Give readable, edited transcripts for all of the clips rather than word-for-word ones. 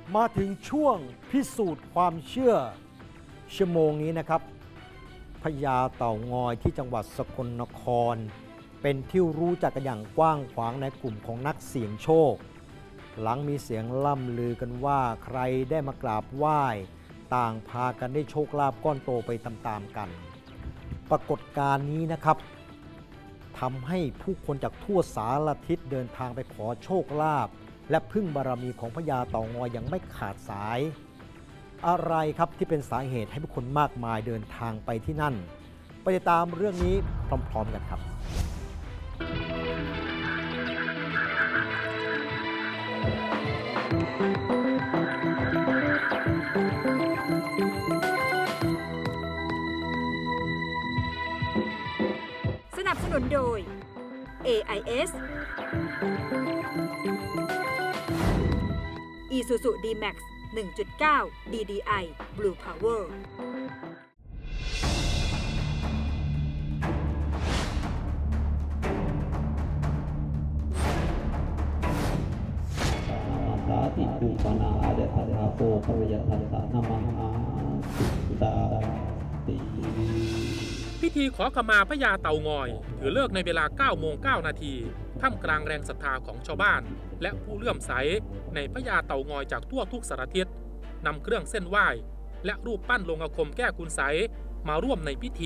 มาถึงช่วงพิสูจน์ความเชื่อชั่วโมงนี้นะครับพญาเต่างอยที่จังหวัดสกลนครเป็นที่รู้จักกันอย่างกว้างขวางในกลุ่มของนักเสี่ยงโชคหลังมีเสียงล่ำลือกันว่าใครได้มากราบไหว้ต่างพากันได้โชคลาภก้อนโตไปตามๆกันปรากฏการณ์นี้นะครับทำให้ผู้คนจากทั่วสารทิศเดินทางไปขอโชคลาภและพึ่งบารมีของพญาเต่างอยอย่างไม่ขาดสายอะไรครับที่เป็นสาเหตุให้ผู้คนมากมายเดินทางไปที่นั่นไปติดตามเรื่องนี้พร้อมๆกันครับสนับสนุนโดย AIS Isuzu D-Max 1.9 DDI Blue Power ติภูปนาอาเดธาธาโฟภวยัตถัสสะนะมหาสุตาติพิธีขอขมาพญาเต่างอยถือเลิกในเวลา 9:09 นาทีท่ามกลางแรงศรัทธาของชาวบ้านและผู้เลื่อมใสในพญาเต่างอยจากทั่วทุกสารทิศนำเครื่องเส้นไหว้และรูปปั้นลงอาคมแก้คุณไสยมาร่วมในพิธี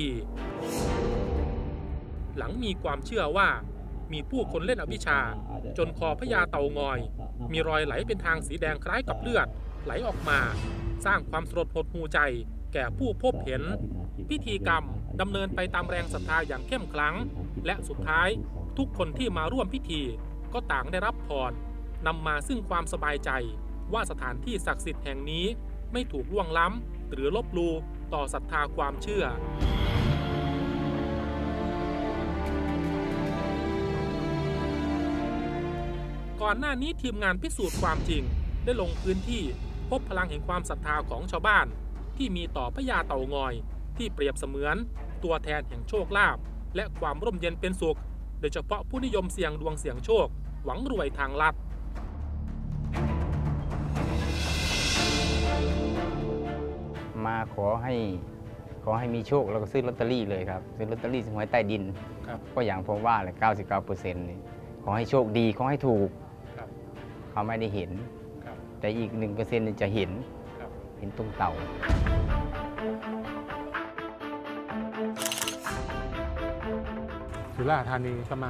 หลังมีความเชื่อว่ามีผู้คนเล่นอวิชชาจนคอพญาเต่างอยมีรอยไหลเป็นทางสีแดงคล้ายกับเลือดไหลออกมาสร้างความสลดหดหูใจแก่ผู้พบเห็นพิธีกรรมดำเนินไปตามแรงศรัทธาอย่างเข้มขลังและสุดท้ายทุกคนที่มาร่วมพิธีก็ต่างได้รับพรนำมาซึ่งความสบายใจว่าสถานที่ศักดิ์สิทธิ์แห่งนี้ไม่ถูกล่วงล้ำหรือลบลู่ต่อศรัทธาความเชื่อก่อนหน้านี้ทีมงานพิสูจน์ความจริงได้ลงพื้นที่พบพลังแห่งความศรัทธาของชาวบ้านที่มีต่อพญาเต่างอยที่เปรียบเสมือนตัวแทนแห่งโชคลาภและความร่มเย็นเป็นสุขโดยเฉพาะผู้นิยมเสี่ยงดวงเสี่ยงโชคหวังรวยทางลัดมาขอให้มีโชคแล้วก็ซื้อลอตเตอรี่เลยครับซื้อลอตเตอรี่หวยใต้ดินก็อย่างผมว่าเลย 99% นี่ขอให้โชคดีขอให้ถูกเขาไม่ได้เห็นแต่อีก 1% จะเห็นตรงเต่าสุราษฎร์ธานีก็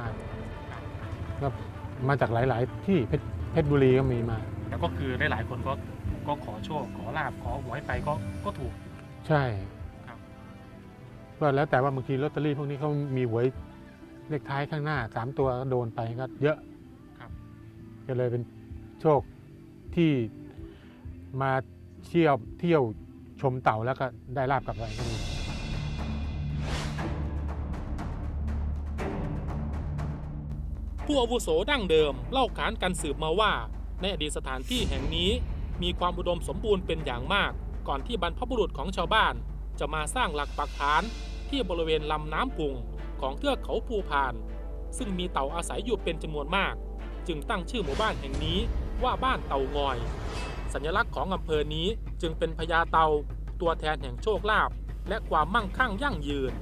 มาจากหลายๆที่เพชรบุรีก็มีมาแล้วก็คือหลายๆคนก็ขอโชคขอลาภขอหวยไปก็ถูกใช่ก็แล้วแต่ว่าบางทีลอตเตอรี่พวกนี้เขามีหวยเลขท้ายข้างหน้า3ตัวโดนไปก็เยอะก็เลยเป็นโชคที่มาเที่ยวชมเต่าแล้วก็ได้ลาภกลับไปก็มีผู้อาวุโสดั้งเดิมเล่าขานกันสืบมาว่าในอดีตสถานที่แห่งนี้มีความอุดมสมบูรณ์เป็นอย่างมากก่อนที่บรรพบุรุษของชาวบ้านจะมาสร้างหลักปักฐานที่บริเวณลำน้ำพุงของเทือกเขาภูพานซึ่งมีเต่าอาศัยอยู่เป็นจำนวนมากจึงตั้งชื่อหมู่บ้านแห่งนี้ว่าบ้านเต่างอยสัญลักษณ์ของอำเภอนี้จึงเป็นพญาเต่าตัวแทนแห่งโชคลาภและความมั่งคั่งยั่งยืน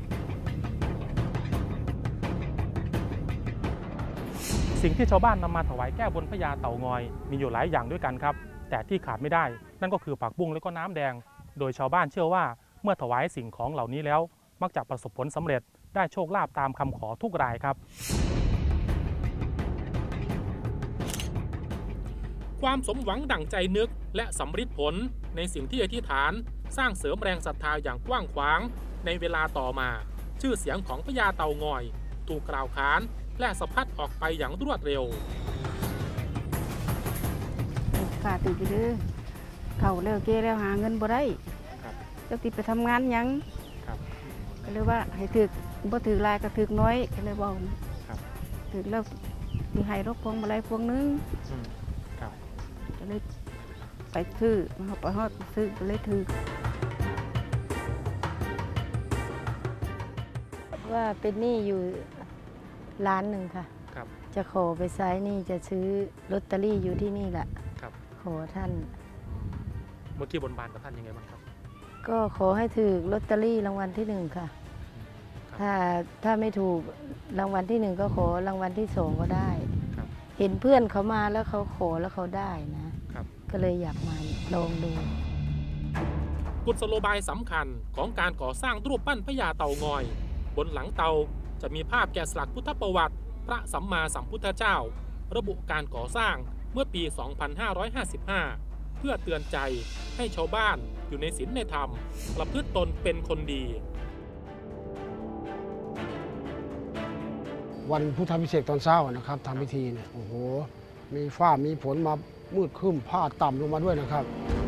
สิ่งที่ชาวบ้านนำมาถวายแก้บนพญาเต่างอยมีอยู่หลายอย่างด้วยกันครับแต่ที่ขาดไม่ได้นั่นก็คือผักบุ้งและก็น้ำแดงโดยชาวบ้านเชื่อว่าเมื่อถวายสิ่งของเหล่านี้แล้วมักจะประสบผลสำเร็จได้โชคลาภตามคำขอทุกรายครับความสมหวังดั่งใจนึกและสำฤทธิ์ผลในสิ่งที่อธิษฐานสร้างเสริมแรงศรัทธาอย่างกว้างขวางในเวลาต่อมาชื่อเสียงของพญาเต่างอยถูกกล่าวขานและสะพัดออกไปอย่างรวดเร็วกาตื่นไปเด้อเฒ่าแล้วเกแล้วหาเงินบ่ได้จะติดไปทำงานยังก็เลยว่าให้ถึกบ่ถึกลายก็ถึกน้อยก็เลยบอกถึกแล้วมีให้รบพวงมาลัยพวงนึงก็เลยไปซื้อมาไปฮอดซื้อก็เลยถึกว่าเป็นหนี้อยู่ล้านหนึ่งค่ะจะขอไปใช้หนี้จะซื้อลอตเตอรี่อยู่ที่นี่แหละขอท่านเมื่อกี้บนบานกับท่านยังไงบ้างครับก็ขอให้ถูกลอตเตอรี่รางวัลที่ 1ค่ะ ถ้าไม่ถูกรางวัลที่ 1ก็ขอรางวัลที่ 2ก็ได้ครับเห็นเพื่อนเขามาแล้วเขาขอแล้วเขาได้นะครับก็เลยอยากมาลองดูกุศโลบายสำคัญของการก่อสร้างรูปปั้นพญาเต่างอย บนหลังเตาจะมีภาพแกะสลักพุทธประวัติ พระสัมมาสัมพุทธเจ้า ระบุการก่อสร้างเมื่อปี 2555 เพื่อเตือนใจให้ชาวบ้านอยู่ในศีลในธรรม ประพฤติตนเป็นคนดีวันพุทธพิเศษกตอนเช้านะครับทำพิธีเนี่ยโอ้โหมีฟ้ามีฝนมามืดครึ้มผ้าต่ำลงมาด้วยนะครับ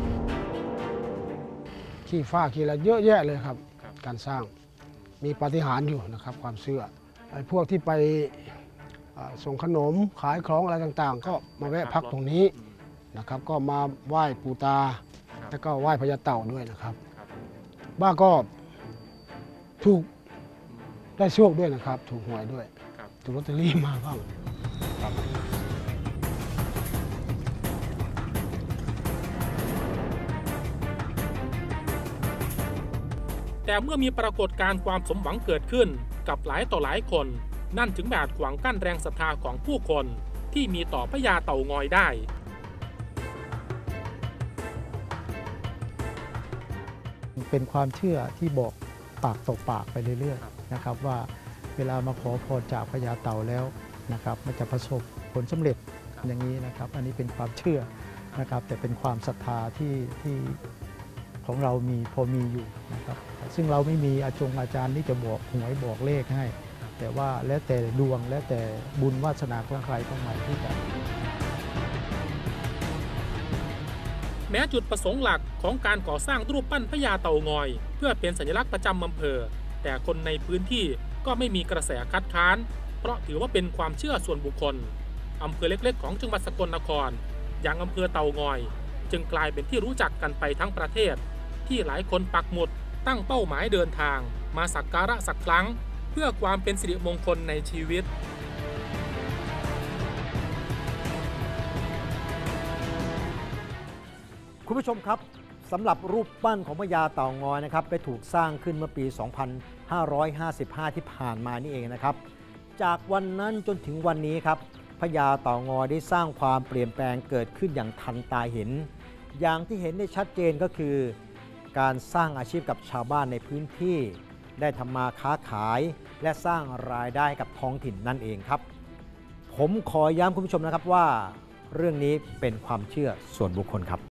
ขี้ฟ้าขี้อะไรเยอะแยะเลยครับ การสร้างมีปาฏิหาริย์อยู่นะครับความเชื่อไอ้พวกที่ไปส่งขนมขายของอะไรต่างๆ ก็มาแวะพักตรงนี้นะครับก็มาไหว้ปู่ตาแล้วก็ไหว้พญาเต่าด้วยนะครับบ้างก็ถูกได้โชคด้วยนะครับถูกหวยด้วยถูกลอตเตอรี่มาบ้างแต่เมื่อมีปรากฏการณ์ความสมหวังเกิดขึ้นกับหลายต่อหลายคน นั่นถึงแบบขวางกั้นแรงศรัทธาของผู้คนที่มีต่อพญาเต่างอยได้เป็นความเชื่อที่บอกปากต่อปากไปเรื่อยๆนะครับว่าเวลามาขอพรจากพญาเต่าแล้วนะครับมันจะประสบผลสำเร็จอย่างนี้นะครับอันนี้เป็นความเชื่อนะครับแต่เป็นความศรัทธาที่ของเราพอมีอยู่นะครับซึ่งเราไม่มีอาจารย์ที่จะบอกหวยบอกเลขให้แต่ว่าแล้วแต่ดวงแล้วแต่บุญวาสนาของใครของมันที่จะแม้จุดประสงค์หลักของการก่อสร้างรูปปั้นพญาเต่างอย เพื่อเป็นสัญลักษณ์ประจำอำเภอแต่คนในพื้นที่ก็ไม่มีกระแสคัดค้านเพราะถือว่าเป็นความเชื่อส่วนบุคคลอำเภอเล็กๆของจังหวัดสกลนครอย่างอำเภอเต่างอยจึงกลายเป็นที่รู้จักกันไปทั้งประเทศที่หลายคนปักหมุดตั้งเป้าหมายเดินทางมาสักการะสักครั้งเพื่อความเป็นสิริมงคลในชีวิตคุณผู้ชมครับสำหรับรูปปั้นของพญาเต่างอยนะครับได้ถูกสร้างขึ้นเมื่อปี 2555 ที่ผ่านมานี่เองนะครับจากวันนั้นจนถึงวันนี้ครับพญาเต่างอยได้สร้างความเปลี่ยนแปลงเกิดขึ้นอย่างทันตาเห็นอย่างที่เห็นได้ชัดเจนก็คือการสร้างอาชีพกับชาวบ้านในพื้นที่ได้ทำมาค้าขายและสร้างรายได้กับท้องถิ่นนั่นเองครับผมขอย้ำคุณผู้ชมนะครับว่าเรื่องนี้เป็นความเชื่อส่วนบุคคลครับ